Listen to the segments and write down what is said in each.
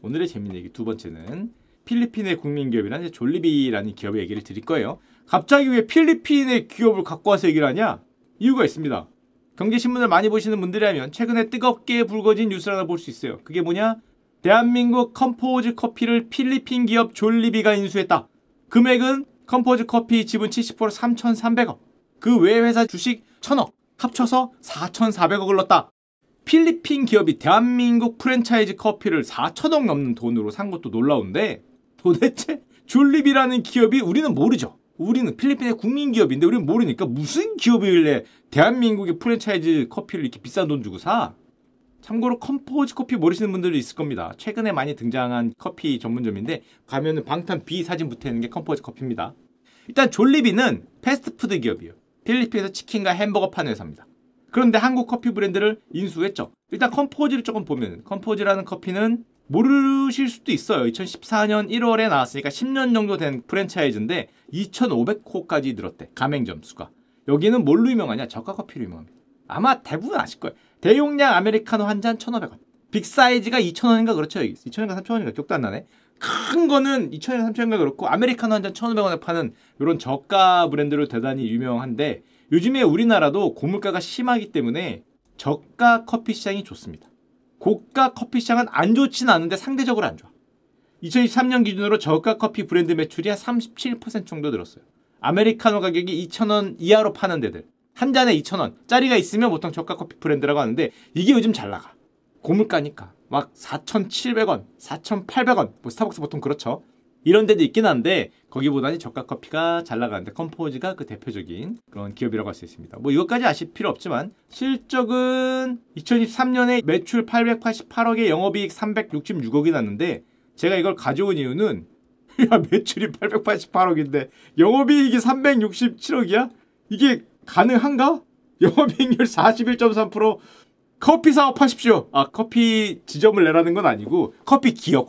오늘의 재밌는 얘기 두 번째는 필리핀의 국민기업이라는 졸리비라는 기업의 얘기를 드릴 거예요. 갑자기 왜 필리핀의 기업을 갖고 와서 얘기를 하냐? 이유가 있습니다. 경제신문을 많이 보시는 분들이라면 최근에 뜨겁게 불거진 뉴스를 하나 볼 수 있어요. 그게 뭐냐? 대한민국 컴포즈 커피를 필리핀 기업 졸리비가 인수했다. 금액은 컴포즈 커피 지분 70% 3,300억. 그 외 회사 주식 1,000억. 합쳐서 4,400억을 넣었다. 필리핀 기업이 대한민국 프랜차이즈 커피를 4,000억 넘는 돈으로 산 것도 놀라운데 도대체 졸리비라는 기업이 우리는 모르죠. 우리는 필리핀의 국민기업인데 우리는 모르니까 무슨 기업이길래 대한민국의 프랜차이즈 커피를 이렇게 비싼 돈 주고 사? 참고로 컴포즈 커피 모르시는 분들도 있을 겁니다. 최근에 많이 등장한 커피 전문점인데 가면은 방탄 B 사진 붙어있는 게 컴포즈 커피입니다. 일단 졸리비는 패스트푸드 기업이에요. 필리핀에서 치킨과 햄버거 파는 회사입니다. 그런데 한국 커피 브랜드를 인수했죠. 일단 컴포즈를 조금 보면 컴포즈라는 커피는 모르실 수도 있어요. 2014년 1월에 나왔으니까 10년 정도 된 프랜차이즈인데 2,500호까지 늘었대. 가맹점 수가. 여기는 뭘로 유명하냐? 저가 커피로 유명합니다. 아마 대부분 아실 거예요. 대용량 아메리카노 한 잔 1,500원. 빅사이즈가 2,000원인가 그렇죠. 2,000원인가 3,000원인가 기억도 안 나네. 큰 거는 2,000원인가 3,000원인가 그렇고 아메리카노 한 잔 1,500원에 파는 이런 저가 브랜드로 대단히 유명한데 요즘에 우리나라도 고물가가 심하기 때문에 저가 커피 시장이 좋습니다. 고가 커피 시장은 안 좋진 않은데 상대적으로 안 좋아. 2023년 기준으로 저가 커피 브랜드 매출이 한 37% 정도 늘었어요. 아메리카노 가격이 2,000원 이하로 파는 데들. 한 잔에 2,000원. 짜리가 있으면 보통 저가 커피 브랜드라고 하는데 이게 요즘 잘 나가. 고물가니까. 막 4,700원, 4,800원. 뭐 스타벅스 보통 그렇죠. 이런 데도 있긴 한데 거기보다는 저가 커피가 잘 나가는데 컴포즈가 그 대표적인 그런 기업이라고 할 수 있습니다. 뭐 이것까지 아실 필요 없지만 실적은 2023년에 매출 888억에 영업이익 366억이 났는데 제가 이걸 가져온 이유는 야 매출이 888억인데 영업이익이 367억이야? 이게 가능한가? 영업이익률 41.3%. 커피 사업하십시오. 아 커피 지점을 내라는 건 아니고 커피 기업.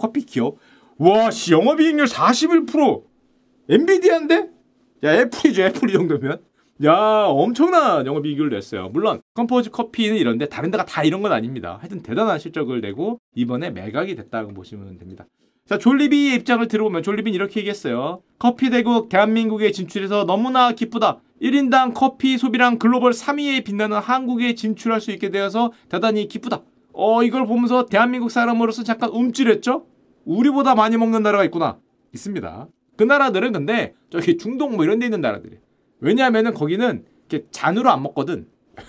와, 씨, 영업이익률 41%. 엔비디아인데? 야, 애플이죠, 애플 이 정도면. 야, 엄청난 영업이익률을 냈어요. 물론, 컴포즈 커피는 이런데 다른 데가 다 이런 건 아닙니다. 하여튼 대단한 실적을 내고 이번에 매각이 됐다고 보시면 됩니다. 자, 졸리비의 입장을 들어보면 졸리비는 이렇게 얘기했어요. 커피 대국 대한민국에 진출해서 너무나 기쁘다. 1인당 커피 소비량 글로벌 3위에 빛나는 한국에 진출할 수 있게 되어서 대단히 기쁘다. 이걸 보면서 대한민국 사람으로서 잠깐 움찔했죠? 우리보다 많이 먹는 나라가 있구나. 있습니다. 그 나라들은 근데 저기 중동 뭐 이런 데 있는 나라들이에요. 왜냐하면은 거기는 이렇게 잔으로 안 먹거든.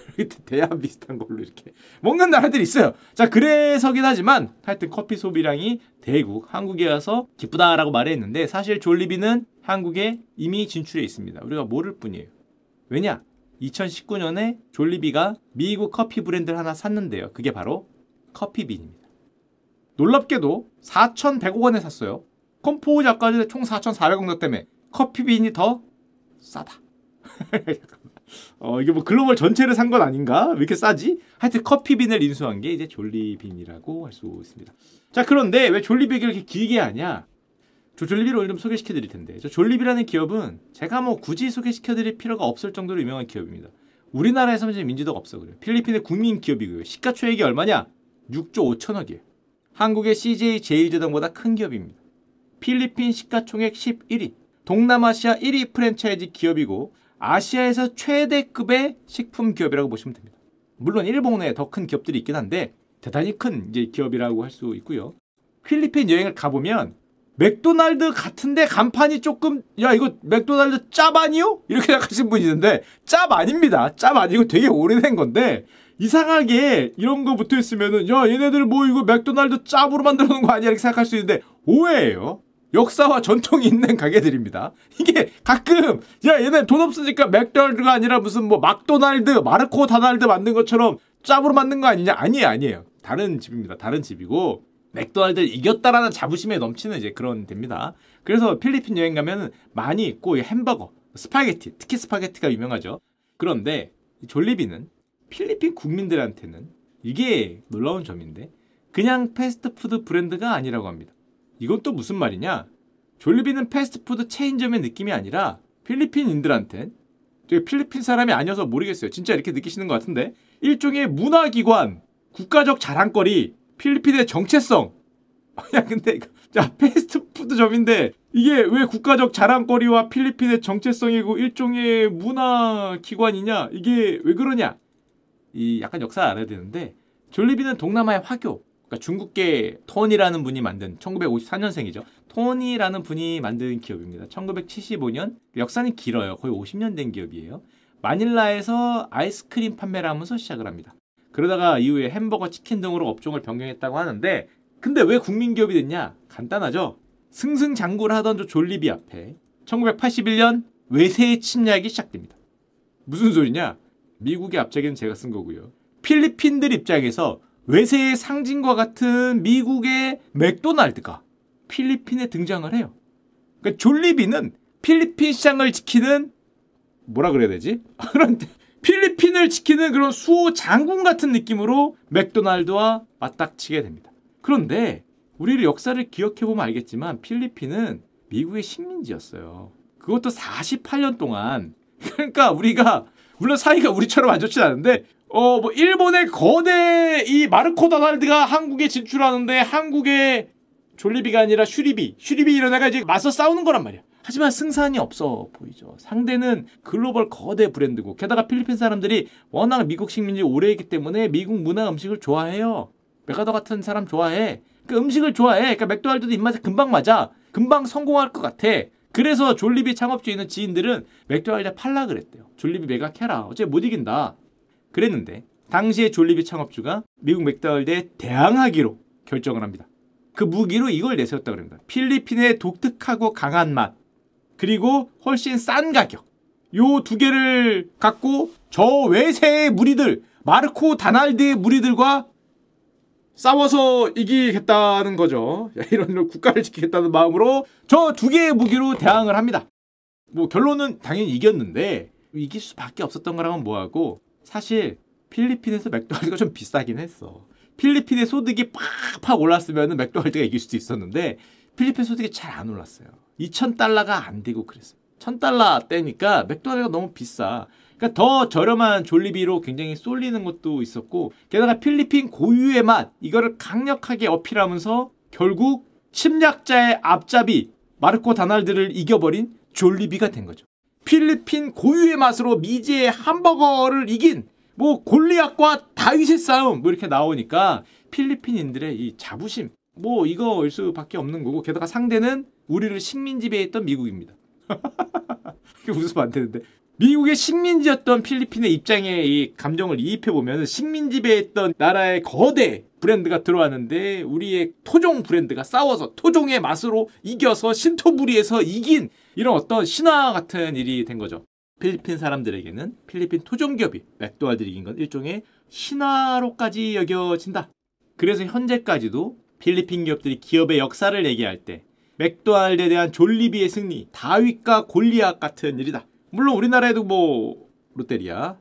대한 비슷한 걸로 이렇게 먹는 나라들이 있어요. 자, 그래서긴 하지만 하여튼 커피 소비량이 대국 한국에 와서 기쁘다라고 말했는데 사실 졸리비는 한국에 이미 진출해 있습니다. 우리가 모를 뿐이에요. 왜냐? 2019년에 졸리비가 미국 커피 브랜드를 하나 샀는데요. 그게 바로 커피빈입니다. 놀랍게도 4,100억 원에 샀어요. 컴포즈 아까 전에 총 4,400억 넣었다며 커피빈이 더 싸다. 이게 뭐 글로벌 전체를 산 건 아닌가? 왜 이렇게 싸지? 하여튼 커피빈을 인수한 게 이제 졸리빈이라고 할 수 있습니다. 자, 그런데 왜 졸리비를 이렇게 길게 하냐? 저 졸리비를 오늘 좀 소개시켜 드릴 텐데 저 졸리비라는 기업은 제가 뭐 굳이 소개시켜 드릴 필요가 없을 정도로 유명한 기업입니다. 우리나라에서는 이제 민지도가 없어 그래요. 필리핀의 국민 기업이고요. 시가총액이 얼마냐? 6조 5천억이에요. 한국의 CJ 제일제당보다 큰 기업입니다. 필리핀 시가총액 11위, 동남아시아 1위 프랜차이즈 기업이고 아시아에서 최대급의 식품 기업이라고 보시면 됩니다. 물론 일본에 더 큰 기업들이 있긴 한데 대단히 큰 이제 기업이라고 할 수 있고요. 필리핀 여행을 가보면 맥도날드 같은데 간판이 조금 야 이거 맥도날드 짭 아니요? 이렇게 생각하시는 분이 있는데 짭 아닙니다. 짭 아니고 되게 오래된 건데 이상하게 이런 거 붙어 있으면은 야 얘네들 뭐 이거 맥도날드 짭으로 만들어 놓은 거 아니야 이렇게 생각할 수 있는데 오해예요. 역사와 전통이 있는 가게들입니다. 이게 가끔 야 얘네 돈 없으니까 맥도날드가 아니라 무슨 뭐 막도날드 마르코 다날드 만든 것처럼 짭으로 만든 거 아니냐? 아니에요. 다른 집입니다. 다른 집이고 맥도날드를 이겼다라는 자부심에 넘치는 이제 그런 데입니다. 그래서 필리핀 여행 가면은 많이 있고 햄버거, 스파게티, 특히 스파게티가 유명하죠. 그런데 졸리비는 필리핀 국민들한테는 이게 놀라운 점인데 그냥 패스트푸드 브랜드가 아니라고 합니다. 이건 또 무슨 말이냐? 졸리비는 패스트푸드 체인점의 느낌이 아니라 필리핀인들한텐 필리핀 사람이 아니어서 모르겠어요. 진짜 이렇게 느끼시는 것 같은데 일종의 문화기관, 국가적 자랑거리, 필리핀의 정체성 야 근데 자 패스트푸드점인데 이게 왜 국가적 자랑거리와 필리핀의 정체성이고 일종의 문화기관이냐? 이게 왜 그러냐? 이 약간 역사를 알아야 되는데 졸리비는 동남아의 화교, 그러니까 중국계 톤이라는 분이 만든 1954년생이죠. 톤이라는 분이 만든 기업입니다. 1975년 역사는 길어요. 거의 50년 된 기업이에요. 마닐라에서 아이스크림 판매를 하면서 시작을 합니다. 그러다가 이후에 햄버거, 치킨 등으로 업종을 변경했다고 하는데 근데 왜 국민기업이 됐냐? 간단하죠. 승승장구를 하던 저 졸리비 앞에 1981년 외세의 침략이 시작됩니다. 무슨 소리냐? 미국의 앞자기는 제가 쓴 거고요. 필리핀들 입장에서 외세의 상징과 같은 미국의 맥도날드가 필리핀에 등장을 해요. 그러니까 졸리비는 필리핀 시장을 지키는 뭐라 그래야 되지? 그런 필리핀을 지키는 그런 수호 장군 같은 느낌으로 맥도날드와 맞닥치게 됩니다. 그런데 우리를 역사를 기억해보면 알겠지만 필리핀은 미국의 식민지였어요. 그것도 48년 동안. 그러니까 우리가 물론 사이가 우리처럼 안 좋진 않은데 뭐 일본의 거대 이 마르코 도날드가 한국에 진출하는데 한국의 졸리비가 아니라 슈리비 이런 애가 이제 맞서 싸우는 거란 말이야. 하지만 승산이 없어 보이죠. 상대는 글로벌 거대 브랜드고 게다가 필리핀 사람들이 워낙 미국 식민지 오래했기 때문에 미국 문화 음식을 좋아해요. 메가더 같은 사람 좋아해. 그 음식을 좋아해. 그러니까 맥도날드도 입맛에 금방 맞아. 금방 성공할 것 같아. 그래서 졸리비 창업주에 있는 지인들은 맥도날드에 팔라 그랬대요. 졸리비 매각해라. 어차피 못 이긴다. 그랬는데 당시에 졸리비 창업주가 미국 맥도날드에 대항하기로 결정을 합니다. 그 무기로 이걸 내세웠다고 합니다. 필리핀의 독특하고 강한 맛 그리고 훨씬 싼 가격 요 두 개를 갖고 저 외세의 무리들 마르코 다날드의 무리들과 싸워서 이기겠다는 거죠. 이런 국가를 지키겠다는 마음으로 저 두 개의 무기로 대항을 합니다. 뭐 결론은 당연히 이겼는데 이길 수밖에 없었던 거랑은 뭐하고 사실 필리핀에서 맥도날드가 좀 비싸긴 했어. 필리핀의 소득이 팍팍 올랐으면 맥도날드가 이길 수도 있었는데 필리핀 소득이 잘 안 올랐어요. 2,000달러가 안 되고 그랬어요. 1,000달러 때니까 맥도날드가 너무 비싸. 그러니까 더 저렴한 졸리비로 굉장히 쏠리는 것도 있었고 게다가 필리핀 고유의 맛 이거를 강력하게 어필하면서 결국 침략자의 앞잡이 마르코 다날드를 이겨버린 졸리비가 된 거죠. 필리핀 고유의 맛으로 미제의 햄버거를 이긴 뭐 골리앗과 다윗의 싸움 뭐 이렇게 나오니까 필리핀인들의 이 자부심 뭐 이거일 수밖에 없는 거고 게다가 상대는 우리를 식민지배했던 미국입니다. 이게 웃으면 안 되는데 미국의 식민지였던 필리핀의 입장에 이 감정을 이입해보면 식민지배했던 나라의 거대 브랜드가 들어왔는데 우리의 토종 브랜드가 싸워서 토종의 맛으로 이겨서 신토부리에서 이긴 이런 어떤 신화 같은 일이 된 거죠. 필리핀 사람들에게는 필리핀 토종기업이 맥도날드를 이긴 건 일종의 신화로까지 여겨진다. 그래서 현재까지도 필리핀 기업들이 기업의 역사를 얘기할 때 맥도날드에 대한 졸리비의 승리, 다윗과 골리앗 같은 일이다. 물론 우리나라에도 뭐 롯데리아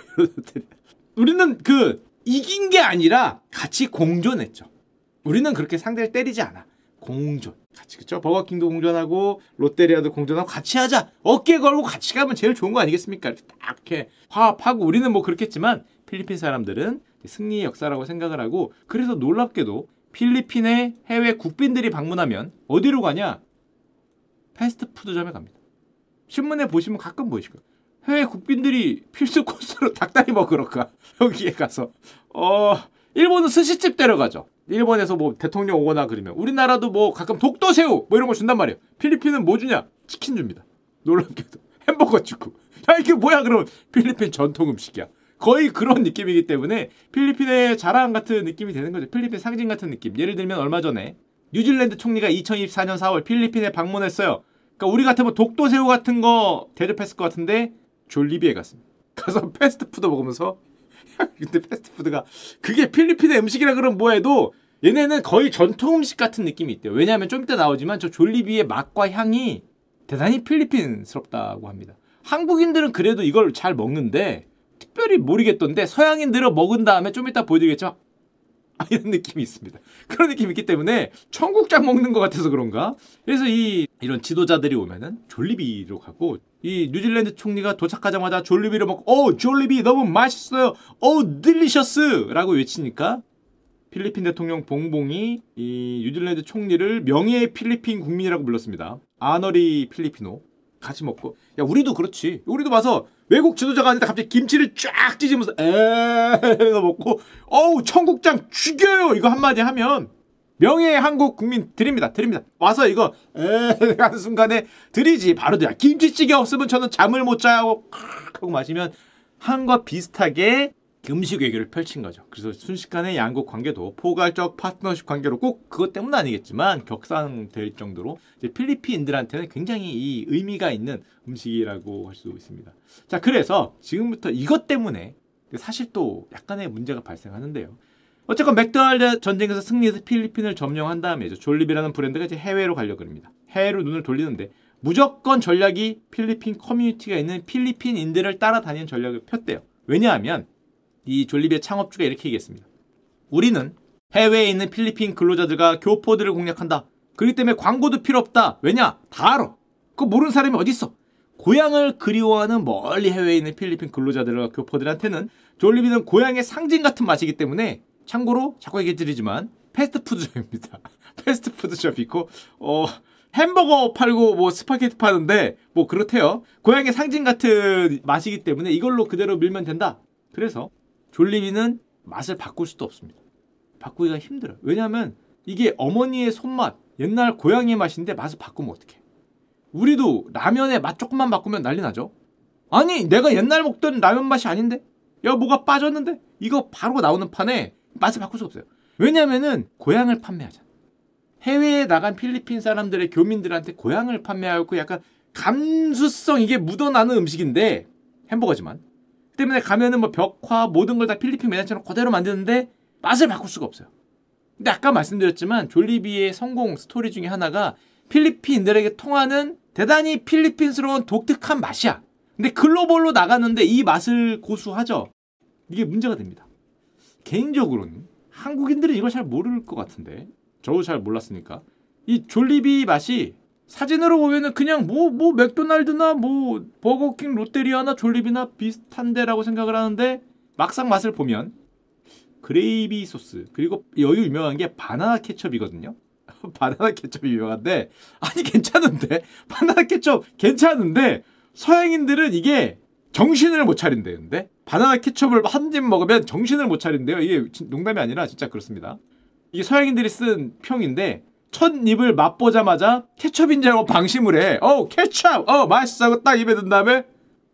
우리는 그 이긴 게 아니라 같이 공존했죠. 우리는 그렇게 상대를 때리지 않아. 공존 같이 그쵸? 버거킹도 공존하고 롯데리아도 공존하고 같이 하자. 어깨 걸고 같이 가면 제일 좋은 거 아니겠습니까? 이렇게 딱 이렇게 화합하고 우리는 뭐 그렇겠지만 필리핀 사람들은 승리의 역사라고 생각을 하고 그래서 놀랍게도 필리핀의 해외 국빈들이 방문하면 어디로 가냐? 패스트푸드점에 갑니다. 신문에 보시면 가끔 보이실 거예요. 해외 국빈들이 필수 코스로 닭다리 먹으러 가. 여기에 가서 일본은 스시집 데려가죠. 일본에서 뭐 대통령 오거나 그러면 우리나라도 뭐 가끔 독도새우 뭐 이런 거 준단 말이에요. 필리핀은 뭐 주냐? 치킨 줍니다. 놀랍게도 햄버거 주고. 야 이게 뭐야 그럼 필리핀 전통 음식이야. 거의 그런 느낌이기 때문에 필리핀의 자랑 같은 느낌이 되는 거죠. 필리핀 상징 같은 느낌. 예를 들면 얼마 전에 뉴질랜드 총리가 2024년 4월 필리핀에 방문했어요. 그러니까 우리 같으면 독도새우 같은 거 대접했을 것 같은데 졸리비에 갔습니다. 가서 패스트푸드 먹으면서 근데 패스트푸드가 그게 필리핀의 음식이라 그러면 뭐해도 얘네는 거의 전통 음식 같은 느낌이 있대요. 왜냐하면 좀 이따 나오지만 저 졸리비의 맛과 향이 대단히 필리핀스럽다고 합니다. 한국인들은 그래도 이걸 잘 먹는데 특별히 모르겠던데 서양인들은 먹은 다음에 좀 이따 보여드리겠지만 이런 느낌이 있습니다. 그런 느낌이 있기 때문에 청국장 먹는 것 같아서 그런가? 그래서 이런 지도자들이 오면은 졸리비로 가고 이 뉴질랜드 총리가 도착하자마자 졸리비를 먹고 졸리비 너무 맛있어요. 딜리셔스 라고 외치니까 필리핀 대통령 봉봉이 이 뉴질랜드 총리를 명예의 필리핀 국민이라고 불렀습니다. 아너리 필리피노. 같이 먹고. 야, 우리도 그렇지. 우리도 봐서 외국 지도자가 아닌데 갑자기 김치를 쫙 찢으면서 이거 먹고 어우 청국장 죽여요 이거 한마디 하면 명예의 한국 국민 드립니다. 와서 이거 하는 순간에 드리지. 바로 야 김치찌개 없으면 저는 잠을 못 자요 하고 마시면 한과 비슷하게 음식 외교를 펼친 거죠. 그래서 순식간에 양국 관계도 포괄적 파트너십 관계로 꼭 그것 때문은 아니겠지만 격상될 정도로 이제 필리핀인들한테는 굉장히 이 의미가 있는 음식이라고 할 수 있습니다. 자, 그래서 지금부터 이것 때문에 사실 또 약간의 문제가 발생하는데요. 어쨌건 맥도날드 전쟁에서 승리해서 필리핀을 점령한 다음에 졸리비라는 브랜드가 이제 해외로 가려고 합니다. 해외로 눈을 돌리는데 무조건 전략이 필리핀 커뮤니티가 있는 필리핀인들을 따라다니는 전략을 폈대요. 왜냐하면 이 졸리비의 창업주가 이렇게 얘기했습니다. 우리는 해외에 있는 필리핀 근로자들과 교포들을 공략한다. 그렇기 때문에 광고도 필요 없다. 왜냐? 다 알아. 그거 모르는 사람이 어딨어. 고향을 그리워하는 멀리 해외에 있는 필리핀 근로자들과 교포들한테는 졸리비는 고향의 상징 같은 맛이기 때문에 참고로 자꾸 얘기해드리지만 패스트푸드점입니다. 패스트푸드점이고 햄버거 팔고 뭐 스파게티 파는데 뭐 그렇대요. 고향의 상징 같은 맛이기 때문에 이걸로 그대로 밀면 된다. 그래서 졸리비는 맛을 바꿀 수도 없습니다. 바꾸기가 힘들어요. 왜냐하면 이게 어머니의 손맛, 옛날 고향의 맛인데 맛을 바꾸면 어떡해. 우리도 라면의 맛 조금만 바꾸면 난리 나죠. 아니 내가 옛날 먹던 라면 맛이 아닌데? 야 뭐가 빠졌는데? 이거 바로 나오는 판에 맛을 바꿀 수 없어요. 왜냐하면은 고향을 판매하잖아. 해외에 나간 필리핀 사람들의 교민들한테 고향을 판매하고 약간 감수성 이게 묻어나는 음식인데 햄버거지만 때문에 가면은 뭐 벽화 모든 걸 다 필리핀 매장처럼 그대로 만드는데 맛을 바꿀 수가 없어요. 근데 아까 말씀드렸지만 졸리비의 성공 스토리 중에 하나가 필리핀들에게 통하는 대단히 필리핀스러운 독특한 맛이야. 근데 글로벌로 나가는데 이 맛을 고수하죠. 이게 문제가 됩니다. 개인적으로는 한국인들은 이걸 잘 모를 것 같은데 저도 잘 몰랐으니까 이 졸리비 맛이 사진으로 보면은 그냥 뭐 맥도날드나 뭐 버거킹 롯데리아나 졸리비나 비슷한데라고 생각을 하는데 막상 맛을 보면 그레이비 소스 그리고 여기 유명한 게 바나나 케첩이거든요. 바나나 케첩이 유명한데 아니 괜찮은데 바나나 케첩 괜찮은데 서양인들은 이게 정신을 못 차린대는데 바나나 케첩을 한 입 먹으면 정신을 못 차린대요. 이게 농담이 아니라 진짜 그렇습니다. 이게 서양인들이 쓴 평인데 첫 입을 맛보자마자 케첩인 줄 알고 방심을 해. 케첩! 맛있어. 하고 딱 입에 든 다음에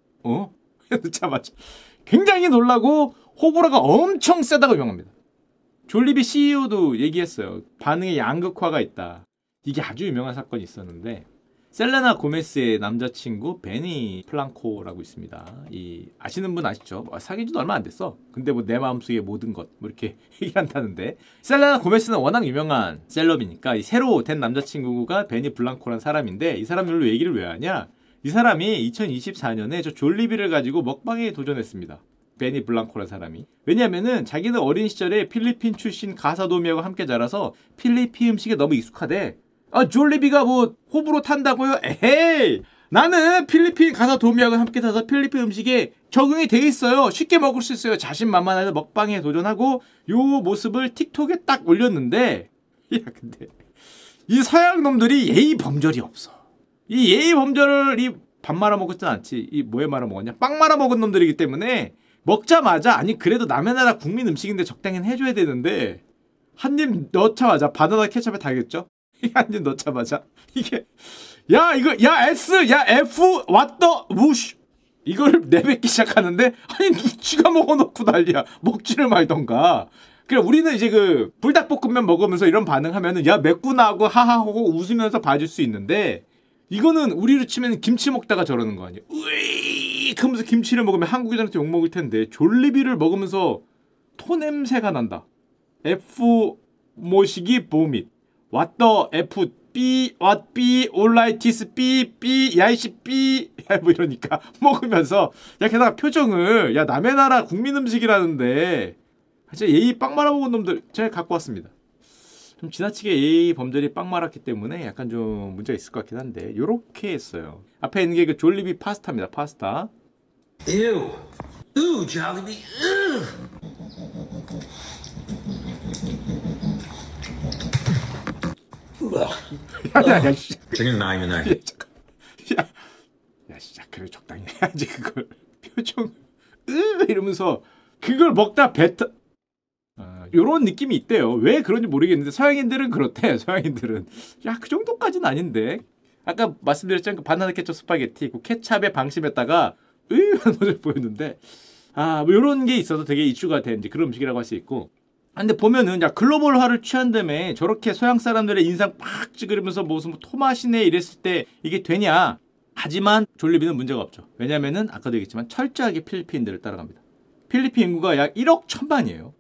넣자마자 굉장히 놀라고 호불호가 엄청 세다고 유명합니다. 졸리비 CEO도 얘기했어요. 반응에 양극화가 있다. 이게 아주 유명한 사건이 있었는데 셀레나 고메스의 남자친구 베니 플랑코라고 있습니다. 아시는 분 아시죠? 사귄 지도 얼마 안 됐어. 근데 뭐 내 마음속의 모든 것 뭐 이렇게 얘기한다는데 셀레나 고메스는 워낙 유명한 셀럽이니까 이 새로 된 남자친구가 베니 블랑코라는 사람인데 이 사람들로 얘기를 왜 하냐? 이 사람이 2024년에 저 졸리비를 가지고 먹방에 도전했습니다. 베니 블랑코라는 사람이. 왜냐면은 자기는 어린 시절에 필리핀 출신 가사도미하고 함께 자라서 필리핀 음식에 너무 익숙하대. 졸리비가 뭐 호불호 탄다고요? 에헤이! 나는 필리핀 가사 도미하고 함께 타서 필리핀 음식에 적응이 돼 있어요. 쉽게 먹을 수 있어요. 자신만만해서 먹방에 도전하고 요 모습을 틱톡에 딱 올렸는데 야 근데 이 서양 놈들이 예의 범절이 없어. 이 예의 범절을 밥 말아 먹었진 않지. 뭐에 말아 먹었냐? 빵 말아 먹은 놈들이기 때문에 먹자마자 아니 그래도 남의 나라 국민 음식인데 적당히 해줘야 되는데 한 입 넣자마자 바나나 케첩에 달겠죠? 한 입 넣자마자 이게 야 S 야 F 왓더 무쉬 이걸 내뱉기 시작하는데 아니 쥐가 먹어놓고 난리야. 먹지를 말던가. 그래 우리는 이제 그 불닭볶음면 먹으면서 이런 반응하면은 야 맵구나 하고 하하호호 웃으면서 봐줄 수 있는데 이거는 우리로 치면 김치 먹다가 저러는 거 아니에요. 으이 그러면서 김치를 먹으면 한국인한테 욕먹을 텐데 졸리비를 먹으면서 토 냄새가 난다. F 모시기 보밋 왓더 F B what B 올라이티스 B B 야이씨 B 뭐 이러니까 먹으면서 야 게다가 표정을 야 남의 나라 국민 음식이라는데 진짜 예의 빵 말아먹은 놈들 제가 갖고 왔습니다. 좀 지나치게 예의 범절이 빵 말았기 때문에 약간 좀 문제가 있을 것 같긴 한데 요렇게 했어요. 앞에 있는 게 그 졸리비 파스타입니다. 파스타. Ew, Jollibee. 야야야 씨. 지금 나이면 야, 진짜 그래 적당히 해야지 그걸. 표정 이러면서 그걸 먹다 뱉어. 요런 느낌이 있대요. 왜 그런지 모르겠는데 서양인들은 그렇대. 서양인들은 야 그 정도까지는 아닌데. 아까 말씀드렸잖아요. 그 바나나 케첩 스파게티 그 케찹에 방심했다가 하는 모습을 보였는데 뭐 요런 게 있어서 되게 이슈가 된 이제 그런 음식이라고 할 수 있고. 근데 보면은 야 글로벌화를 취한다며 저렇게 서양 사람들의 인상 팍 찌그리면서 무슨 토마시네 이랬을 때 이게 되냐. 하지만 졸리비는 문제가 없죠. 왜냐면은 아까도 얘기했지만 철저하게 필리핀들을 따라갑니다. 필리핀 인구가 약 1억 1천만이에요.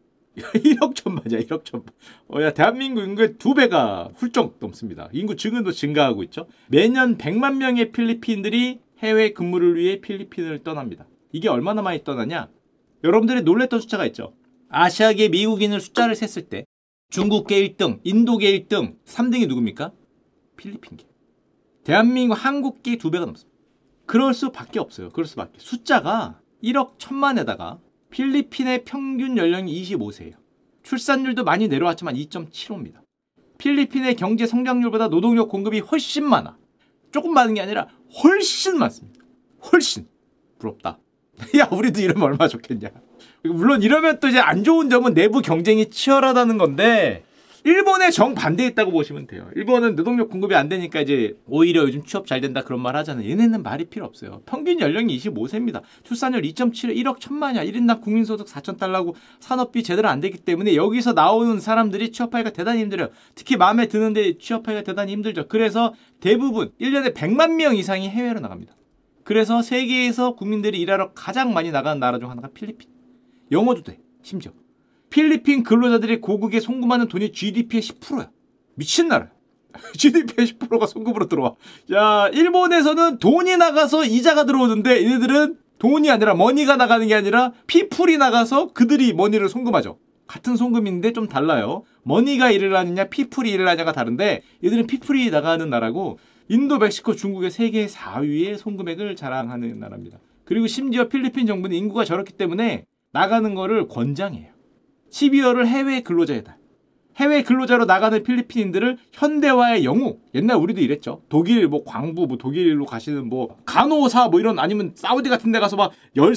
1억 1천만이야. 1억 1천만. 야 대한민국 인구의 2배가 훌쩍 넘습니다. 인구 증가도 증가하고 있죠. 매년 100만 명의 필리핀들이 해외 근무를 위해 필리핀을 떠납니다. 이게 얼마나 많이 떠나냐? 여러분들이 놀랬던 숫자가 있죠. 아시아계 미국인을 숫자를 셌을 때 중국계 1등, 인도계 1등, 3등이 누굽니까? 필리핀계. 대한민국, 한국계 2배가 넘습니다. 그럴 수밖에 없어요. 그럴 수밖에. 숫자가 1억 1천만에다가 필리핀의 평균 연령이 25세예요. 출산율도 많이 내려왔지만 2.75입니다. 필리핀의 경제 성장률보다 노동력 공급이 훨씬 많아. 조금 많은 게 아니라 훨씬 많습니다. 훨씬. 부럽다. 야 우리도 이러면 얼마나 좋겠냐. 물론 이러면 또 이제 안 좋은 점은 내부 경쟁이 치열하다는 건데 일본의 정반대했다고 보시면 돼요. 일본은 노동력 공급이 안 되니까 이제 오히려 요즘 취업 잘 된다 그런 말 하잖아요. 얘네는 말이 필요 없어요. 평균 연령이 25세입니다. 출산율 2.7에 1억 1천만이야. 1인당 국민소득 4,000달러고 산업비 제대로 안 되기 때문에 여기서 나오는 사람들이 취업하기가 대단히 힘들어요. 특히 마음에 드는데 취업하기가 대단히 힘들죠. 그래서 대부분 1년에 100만 명 이상이 해외로 나갑니다. 그래서 세계에서 국민들이 일하러 가장 많이 나가는 나라 중 하나가 필리핀. 영어도 돼. 심지어. 필리핀 근로자들이 고국에 송금하는 돈이 GDP의 10%야. 미친 나라야. GDP의 10%가 송금으로 들어와. 야, 일본에서는 돈이 나가서 이자가 들어오는데 얘네들은 돈이 아니라 머니가 나가는 게 아니라 피플이 나가서 그들이 머니를 송금하죠. 같은 송금인데 좀 달라요. 머니가 일을 하느냐 피플이 일을 하냐가 다른데 얘들은 피플이 나가는 나라고 인도, 멕시코, 중국의 세계 4위의 송금액을 자랑하는 나라입니다. 그리고 심지어 필리핀 정부는 인구가 저렇기 때문에 나가는 거를 권장해요. 12월을 해외 근로자의 달. 해외 근로자로 나가는 필리핀인들을 현대화의 영웅. 옛날 우리도 이랬죠. 독일 뭐 광부 뭐 독일로 가시는 뭐 간호사 뭐 이런 아니면 사우디 같은 데 가서 막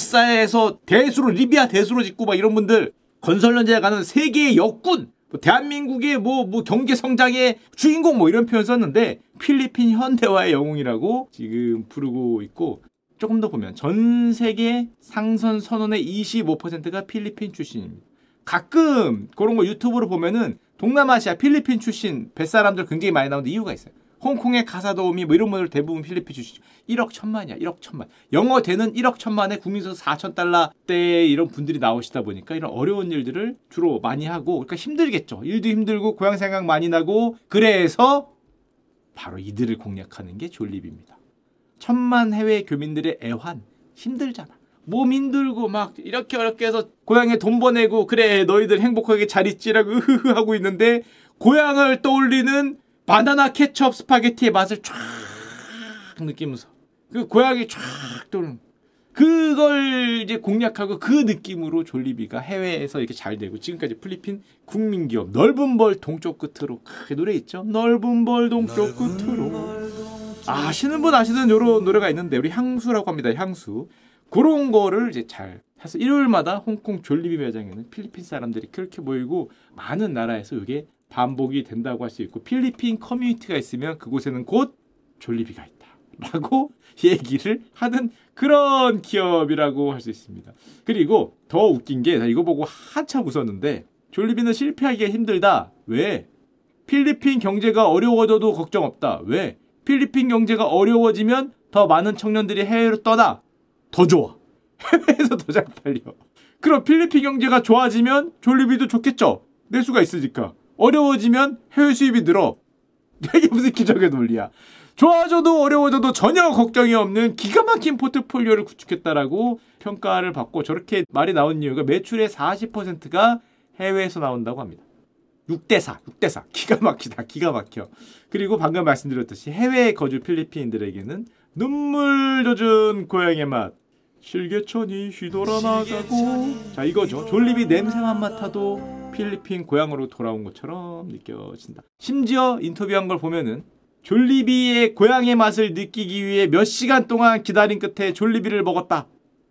열사에서 대수로 리비아 대수로 짓고 막 이런 분들 건설 현장에 가는 세계의 역군. 뭐 대한민국의 뭐 경제 성장의 주인공 뭐 이런 표현 썼는데 필리핀 현대화의 영웅이라고 지금 부르고 있고 조금 더 보면 전 세계 상선 선원의 25%가 필리핀 출신입니다. 가끔 그런 거 유튜브로 보면은 동남아시아 필리핀 출신 뱃사람들 굉장히 많이 나오는데 이유가 있어요. 홍콩의 가사도우미 뭐 이런 분들 대부분 필리핀 출신. 1억 1천만이야. 1억 1천만. 영어 되는 1억 1천만에 국민소득 4,000달러대 이런 분들이 나오시다 보니까 이런 어려운 일들을 주로 많이 하고 그러니까 힘들겠죠. 일도 힘들고 고향 생각 많이 나고 그래서 바로 이들을 공략하는 게 졸리비입니다. 1,000만 해외 교민들의 애환. 힘들잖아. 몸 힘들고 막 이렇게 어렵게 해서 고향에 돈 보내고 그래 너희들 행복하게 잘 있지라고 으흐흐 하고 있는데 고향을 떠올리는 바나나 케첩 스파게티의 맛을 쫙 느끼면서 그 고향이 쫙 떠오르는 그걸 이제 공략하고 그 느낌으로 졸리비가 해외에서 이렇게 잘 되고 지금까지 필리핀 국민기업 넓은 벌 동쪽 끝으로 그 노래 있죠. 넓은 벌 동쪽 끝으로 아시는 분 아시는 요런 노래가 있는데 우리 향수라고 합니다. 향수. 그런 거를 이제 잘 해서 일요일마다 홍콩 졸리비 매장에는 필리핀 사람들이 그렇게 모이고 많은 나라에서 이게 반복이 된다고 할 수 있고 필리핀 커뮤니티가 있으면 그곳에는 곧 졸리비가 있다 라고 얘기를 하는 그런 기업이라고 할 수 있습니다. 그리고 더 웃긴 게 나 이거 보고 한참 웃었는데 졸리비는 실패하기가 힘들다. 왜? 필리핀 경제가 어려워져도 걱정 없다. 왜? 필리핀 경제가 어려워지면 더 많은 청년들이 해외로 떠나. 더 좋아. 해외에서 더 잘 팔려. 그럼 필리핀 경제가 좋아지면 졸리비도 좋겠죠. 내수가 있으니까. 어려워지면 해외 수입이 늘어. 이게 무슨 기적의 논리야. 좋아져도 어려워져도 전혀 걱정이 없는 기가 막힌 포트폴리오를 구축했다라고 평가를 받고 저렇게 말이 나온 이유가 매출의 40%가 해외에서 나온다고 합니다. 6대4, 6대4. 기가 막히다. 기가 막혀. 그리고 방금 말씀드렸듯이 해외에 거주 필리핀인들에게는 눈물 젖은 고향의 맛. 실개천이 휘돌아 나가고 자 이거죠. 졸리비 냄새만 맡아도 필리핀 고향으로 돌아온 것처럼 느껴진다. 심지어 인터뷰한 걸 보면은 졸리비의 고향의 맛을 느끼기 위해 몇 시간 동안 기다린 끝에 졸리비를 먹었다.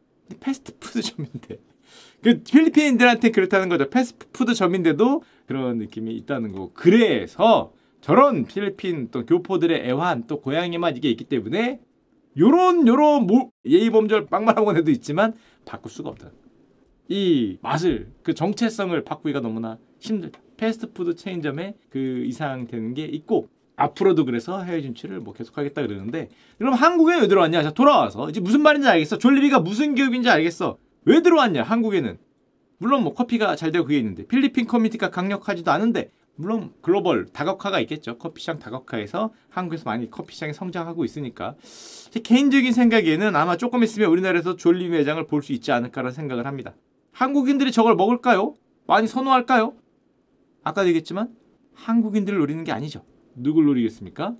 패스트푸드점인데 그 필리핀인들한테 그렇다는 거죠. 패스트푸드점인데도 그런 느낌이 있다는 거고. 그래서 저런 필리핀 또 교포들의 애환 또 고향의 맛 이게 있기 때문에 요런 예의범절 빵말하고는 해도 있지만 바꿀 수가 없다. 이 맛을 그 정체성을 바꾸기가 너무나 힘들다. 패스트푸드 체인점에 그 이상 되는 게 있고 앞으로도 그래서 해외 진출을 뭐 계속하겠다 그러는데 그럼 한국에는 왜 들어왔냐? 자, 돌아와서 이제 무슨 말인지 알겠어. 졸리비가 무슨 기업인지 알겠어. 왜 들어왔냐? 한국에는 물론 뭐 커피가 잘 되고 그게 있는데 필리핀 커뮤니티가 강력하지도 않은데 물론 글로벌 다각화가 있겠죠. 커피시장 다각화에서 한국에서 많이 커피시장이 성장하고 있으니까 제 개인적인 생각에는 아마 조금 있으면 우리나라에서 졸리비 매장을 볼 수 있지 않을까라는 생각을 합니다. 한국인들이 저걸 먹을까요? 많이 선호할까요? 아까도 얘기했지만 한국인들을 노리는 게 아니죠. 누굴 노리겠습니까?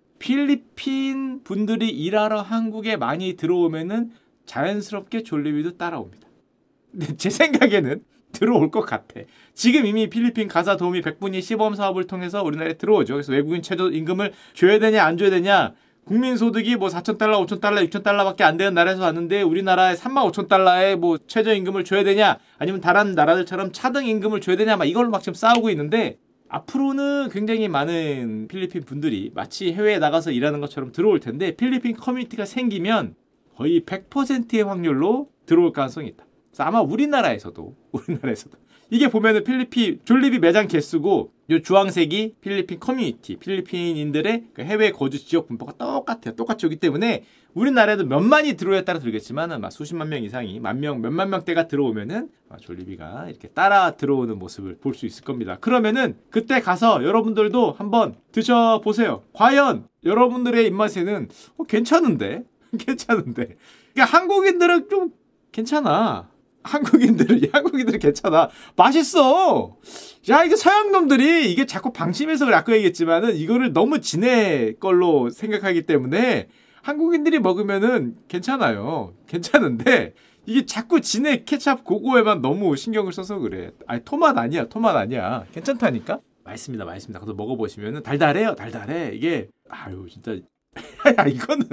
필리핀 분들이 일하러 한국에 많이 들어오면은 자연스럽게 졸리비도 따라옵니다. 근데 제 생각에는 들어올 것 같아. 지금 이미 필리핀 가사 도우미 100분이 시범 사업을 통해서 우리나라에 들어오죠. 그래서 외국인 최저임금을 줘야 되냐 안 줘야 되냐. 국민소득이 뭐 4,000달러, 5,000달러, 6,000달러밖에 안 되는 나라에서 왔는데 우리나라에 35,000달러에 뭐 최저임금을 줘야 되냐 아니면 다른 나라들처럼 차등 임금을 줘야 되냐 막 이걸로 막 지금 싸우고 있는데 앞으로는 굉장히 많은 필리핀 분들이 마치 해외에 나가서 일하는 것처럼 들어올 텐데 필리핀 커뮤니티가 생기면 거의 100%의 확률로 들어올 가능성이 있다. 그래서 아마 우리나라에서도 이게 보면은 필리핀 졸리비 매장 개수고 요 주황색이 필리핀 커뮤니티, 필리핀인들의 그 해외 거주 지역 분포가 똑같아요. 똑같이 오기 때문에 우리나라에도 몇만이 들어오에 따라 들겠지만은 막 수십만 명 이상이 몇만 명대가 들어오면은 졸리비가 이렇게 따라 들어오는 모습을 볼 수 있을 겁니다. 그러면은 그때 가서 여러분들도 한번 드셔보세요. 과연 여러분들의 입맛에는 괜찮은데? 괜찮은데. 그러니까 한국인들은 좀 괜찮아. 한국인들은 괜찮아. 맛있어. 야, 이게 서양 놈들이 이게 자꾸 방심해서 그래. 아까 얘기했지만은 이거를 너무 진해 걸로 생각하기 때문에 한국인들이 먹으면은 괜찮아요. 괜찮은데 이게 자꾸 진해 케찹 그거에만 너무 신경을 써서 그래. 아니 토맛 아니야. 괜찮다니까. 맛있습니다. 그래서 먹어보시면은 달달해요. 달달해. 이게 아유 진짜 이거는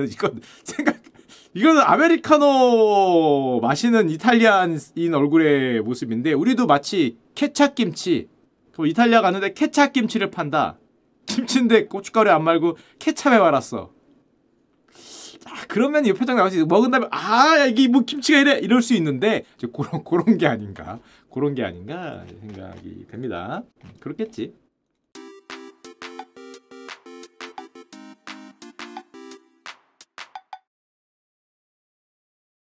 이거는 아메리카노 마시는 이탈리안인 얼굴의 모습인데 우리도 마치 케찹김치 이탈리아 갔는데 케찹김치를 판다. 김치인데 고춧가루에 안 말고 케찹에 말았어. 그러면 이 표정 나오지. 먹은 다음에 야, 이게 뭐 김치가 이럴 수 있는데 그런 게 아닌가 생각이 됩니다. 그렇겠지.